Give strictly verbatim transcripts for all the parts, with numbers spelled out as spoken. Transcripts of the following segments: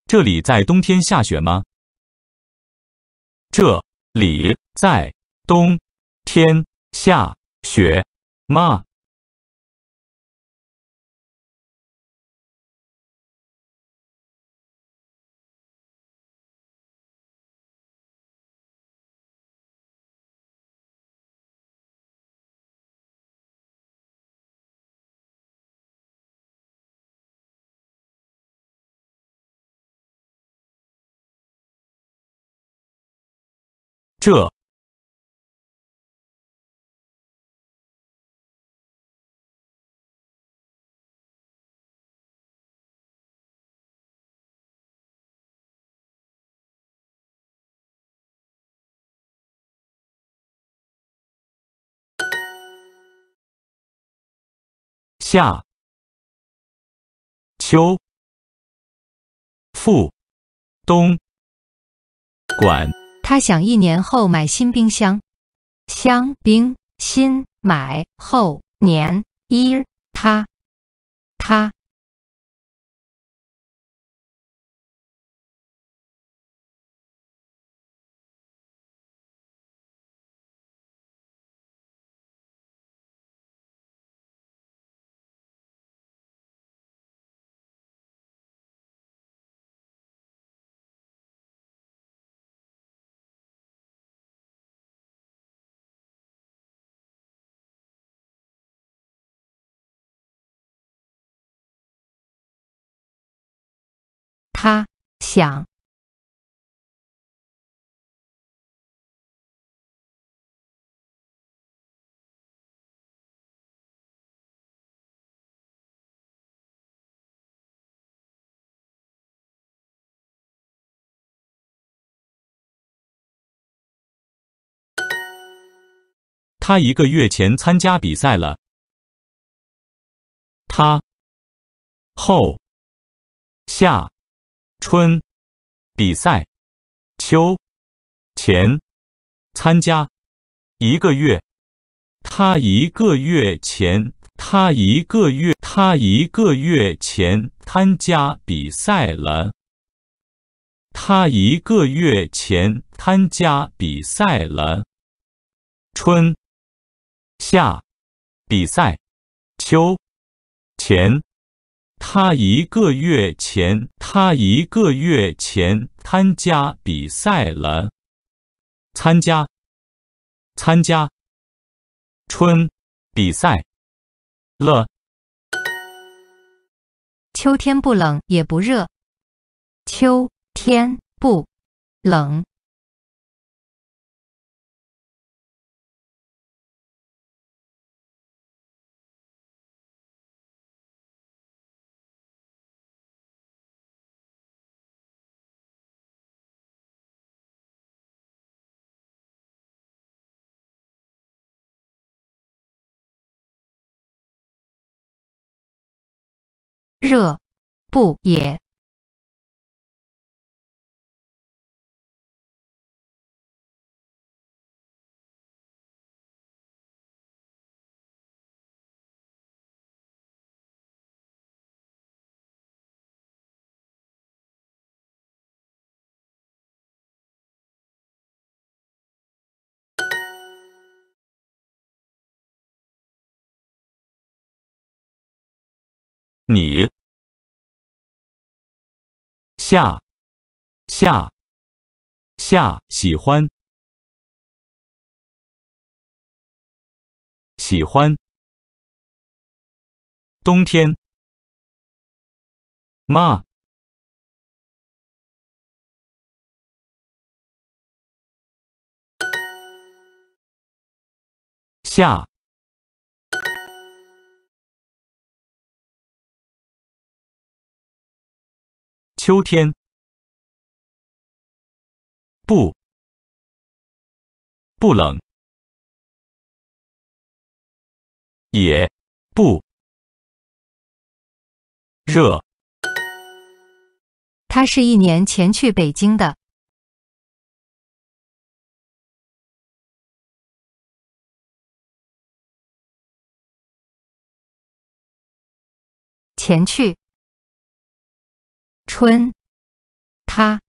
这里在冬天下雪吗？这里在冬天下雪吗？这夏秋复冬管他想一年后买新冰箱。箱冰新买后年一他他他想他一个月前参加比赛了。他后夏春比赛秋前参加一个月。他一个月前他一个月他一个月前参加比赛了。他一个月前参加比赛了。春夏比赛秋前他一个月前他一个月前参加比赛了。参加参加春比赛了。 秋天不冷也不热。秋天不冷热不也你下下下喜欢喜欢冬天吗？夏秋天不不冷也不热。 他是一年前去北京的。前去春他。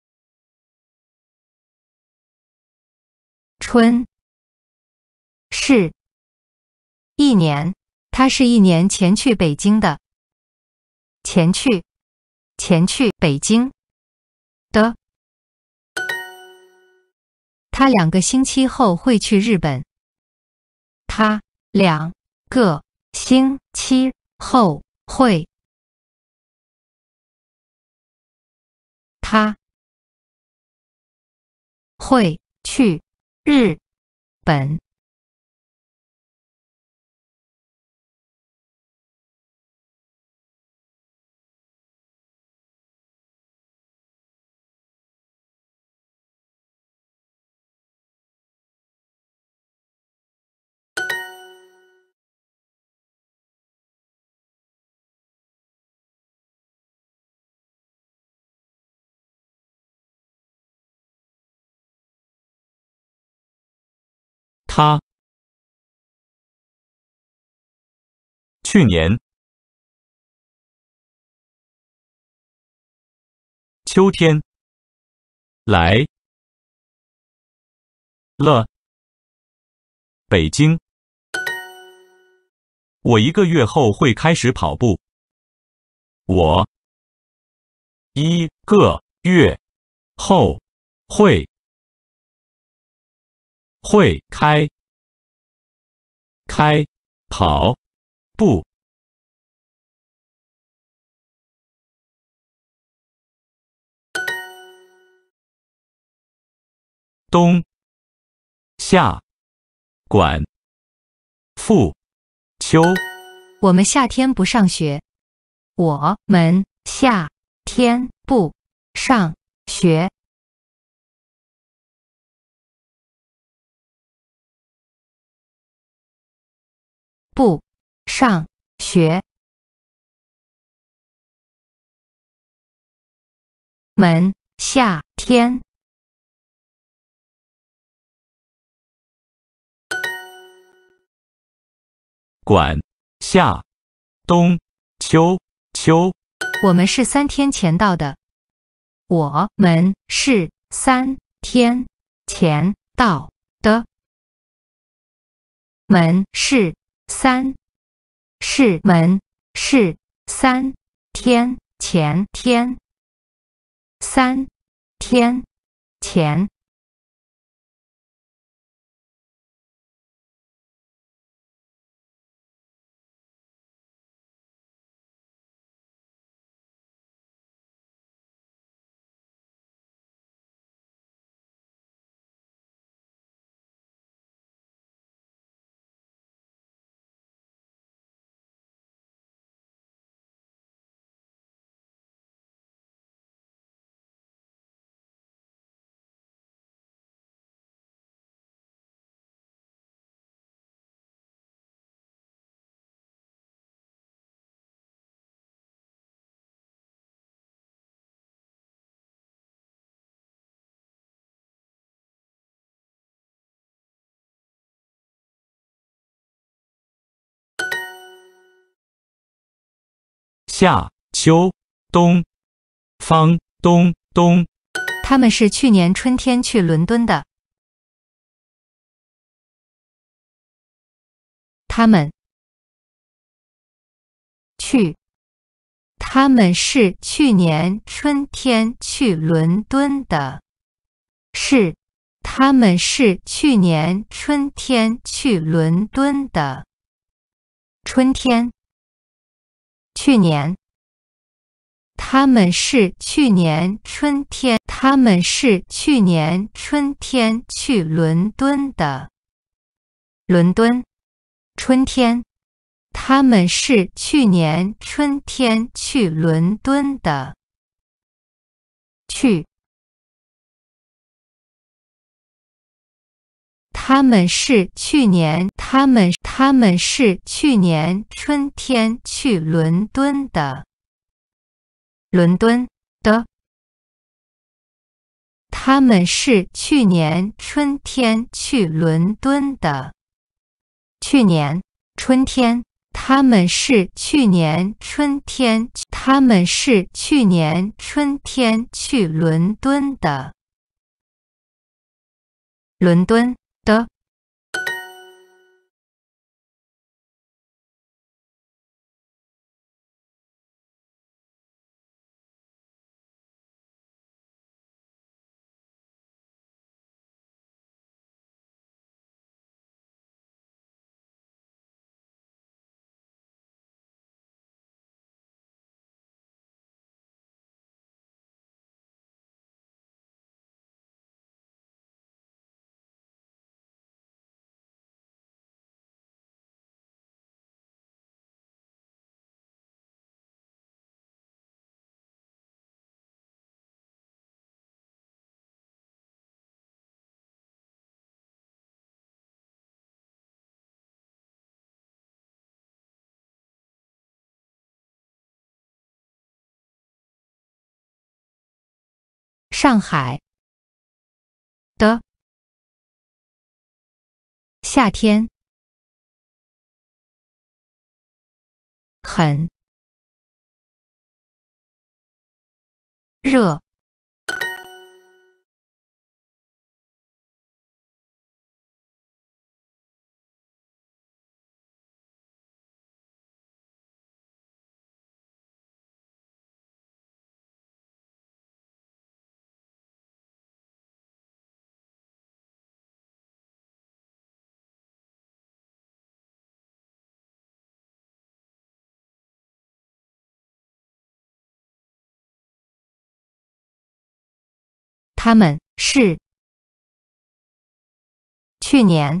春是一年，他是一年前去北京的。前去，前去北京的。他两个星期后会去日本。他两个星期后会。他会去日本。 他去年秋天来了北京。我一个月后会开始跑步。我一个月后会会开开跑步。冬夏管复秋。 我们夏天不上学。我们夏天不上学。不上学。们夏天。 管夏冬秋秋。 我们是三天前到的。我们是三天前到的。门是三是门是三天前天三天前。 夏秋冬方东东。 他们是去年春天去伦敦的。他们去。他们是去年春天去伦敦的。是。他们是去年春天去伦敦的。春天。去年。他们是去年春天。他们是去年春天去伦敦的。伦敦。春天。他们是去年春天去伦敦的。去。他们是去年。他们他们是去年春天去伦敦的。伦敦的。他们是去年春天去伦敦的。去年春天。 他们是去年春天，他们是去年春天去伦敦的。伦敦的。上海的。夏天。很热。他们是去年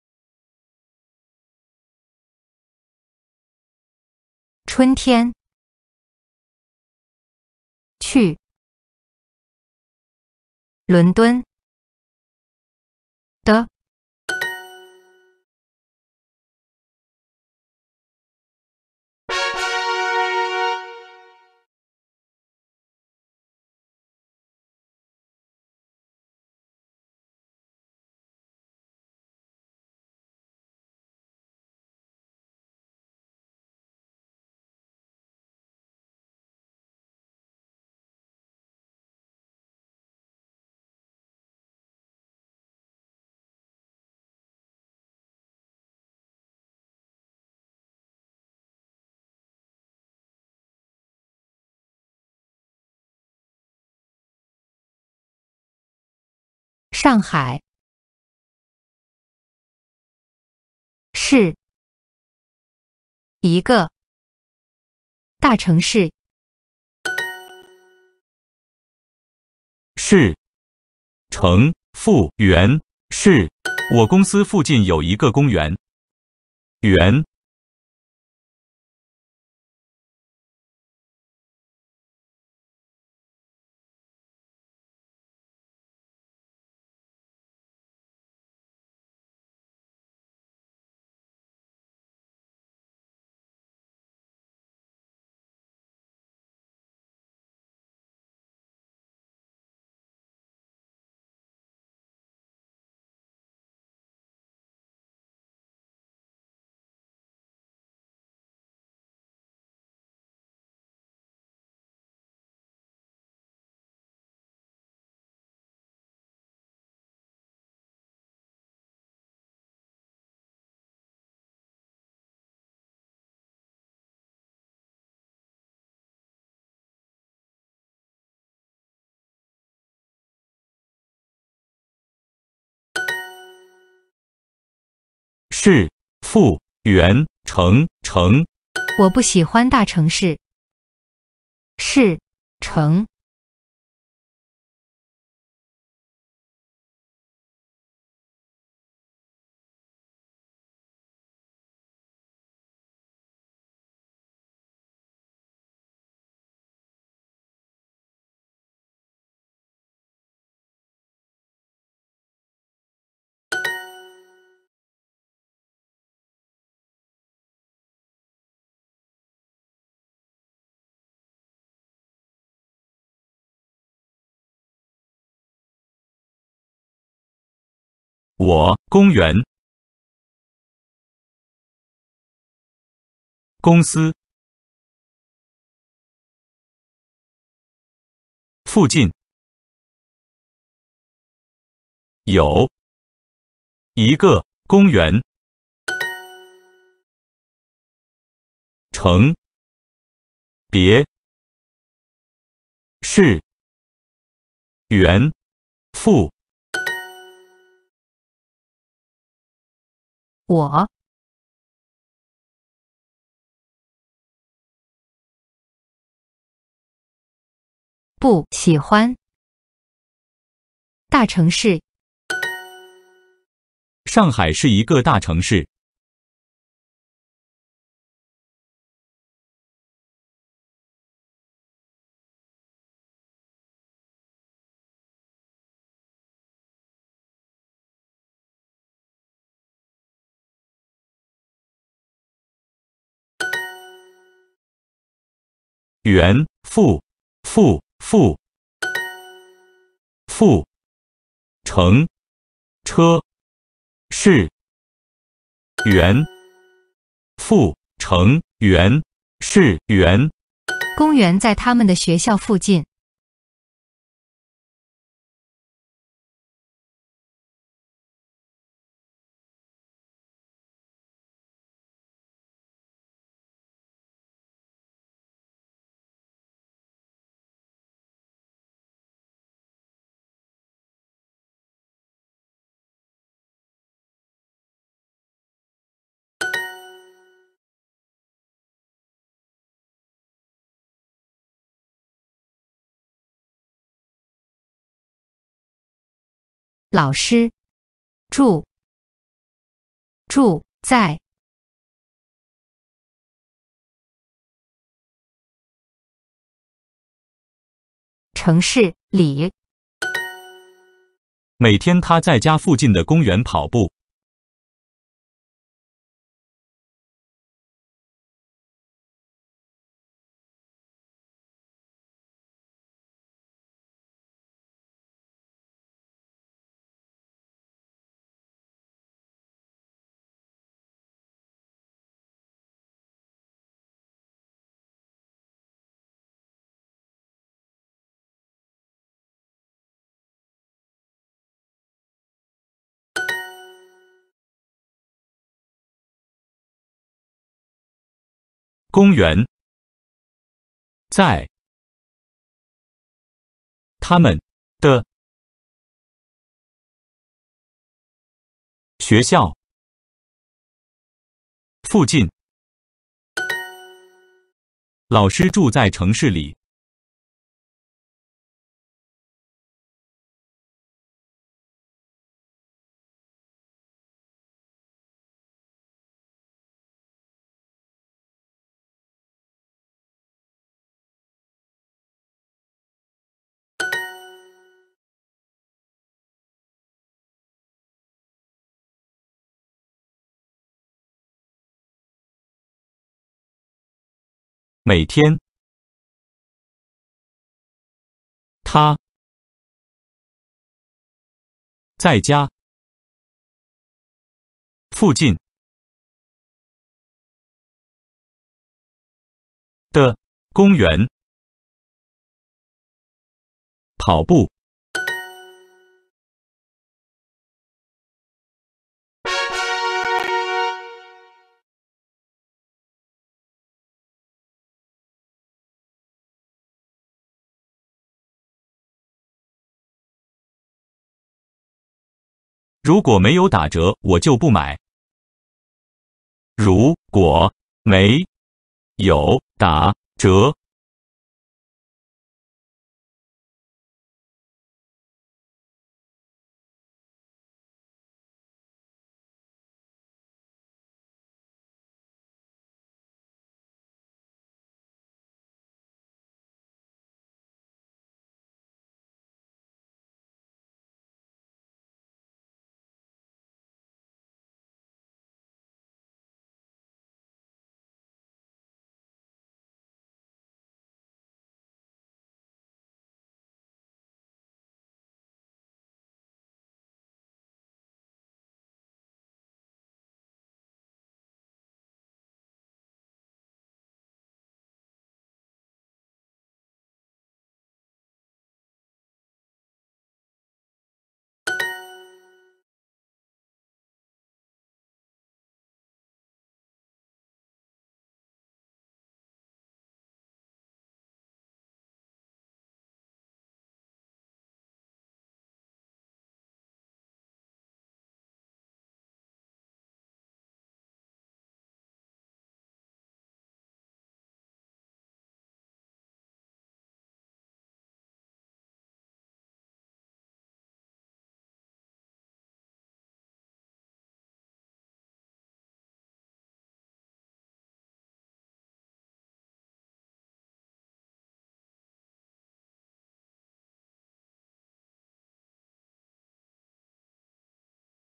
春天去伦敦的。上海是一个大城市。 市城复原市。我公司附近有一个公园。园市复原城城。 我不喜欢大城市。市城我公园公司。附近有一个公园。城别是原附我不喜欢大城市。 上海是一个大城市。原附附附附城车是原附城原是原。 公园在他们的学校附近。老师住住在城市里。 每天他在家附近的公园跑步。公园在他们的学校附近。老师住在城市里。每天他在家附近的公园跑步。如果没有打折，我就不买。如果没有打折，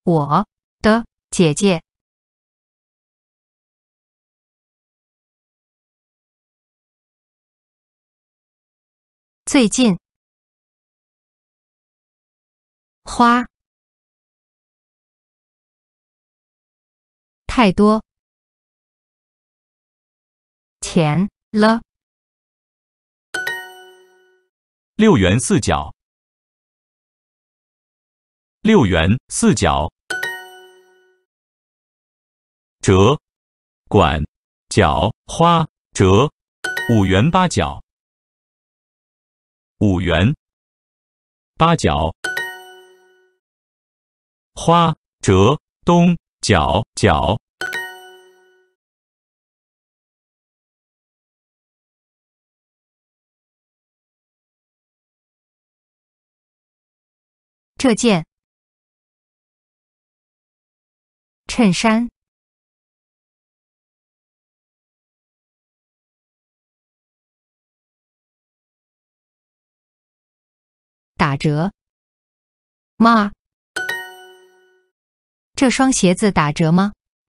我的姐姐。最近。花。太多。钱了。 六元四角。六元四角。折。管。角。花。折。五元八角。五元。八角。花。折。东。角。角。 这件衬衫。打折吗？这双鞋子打折吗？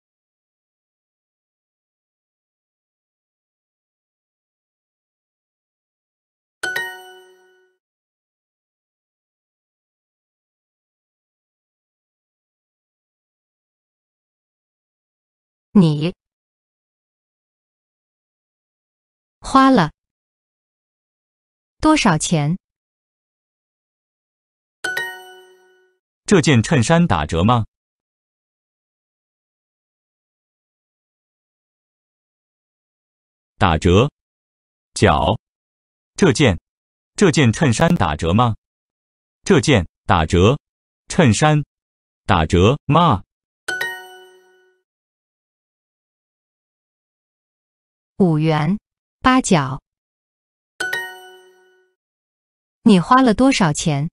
你花了多少钱？ 这件衬衫打折吗？打折。角。这件。这件衬衫打折吗？这件打折。衬衫打折吗？ 五元八角。你花了多少钱？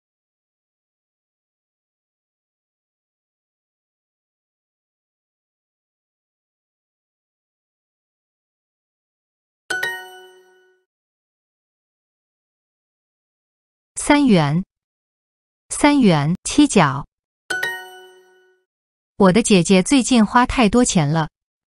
三元。三元七角。我的姐姐最近花太多钱了。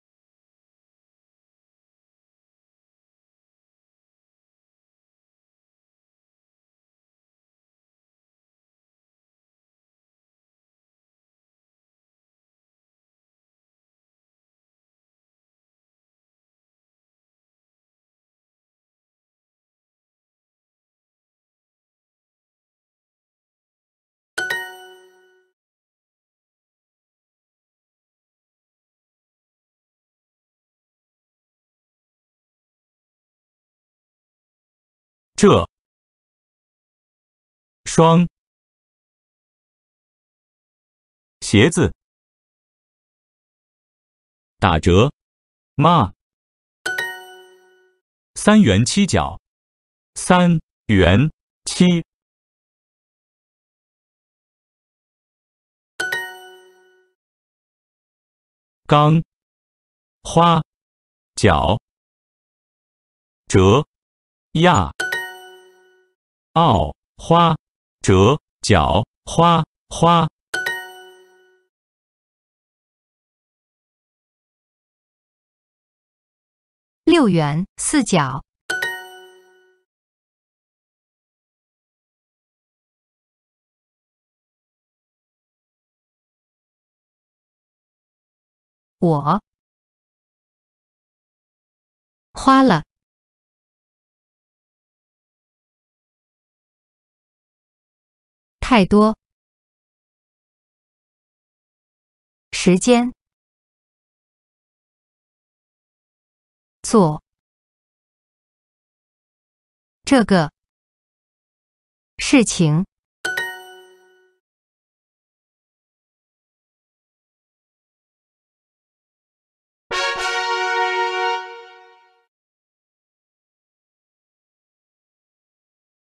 这双鞋子打折吗？三元七角。三元七。钢。花。角。折。亚。奥。花。折。角。花。花。 六元四角。我花了太多时间做这个事情。